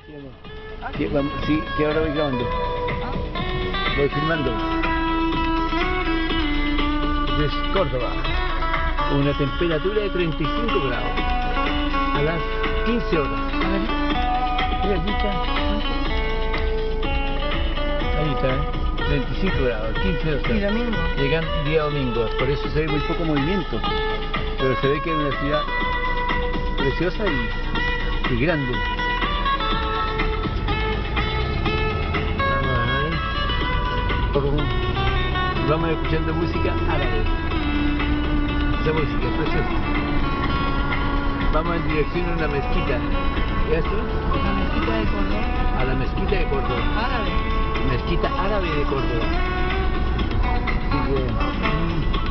Sí, que ahora voy grabando. Voy filmando. Desde Córdoba. Una temperatura de 35 grados. A las 15 horas. Mira, aquí está. Ahí está, 25 grados, 15 horas. ¿Y domingo? Llegan día domingo, por eso se ve muy poco movimiento. Pero se ve que es una ciudad preciosa y grande. Vamos escuchando música árabe. Esa música es preciosa. Vamos en dirección a una mezquita. ¿Y esto? ¿La mezquita de Córdoba? A la mezquita de Córdoba. Árabe. Mezquita árabe de Córdoba. Así que,